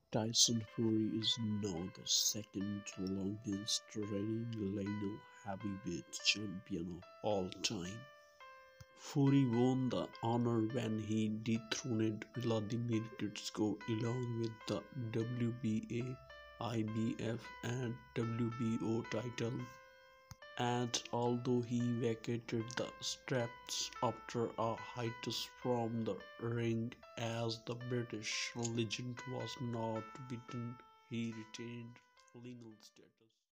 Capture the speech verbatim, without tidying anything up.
Tyson Fury is now the second longest reigning light heavyweight champion of all time. Fury won the honor when he dethroned Vladimir Klitschko along with the W B A, I B F and W B O title. And although he vacated the straps after a hiatus from the ring as the British legend was not beaten, he retained legal status.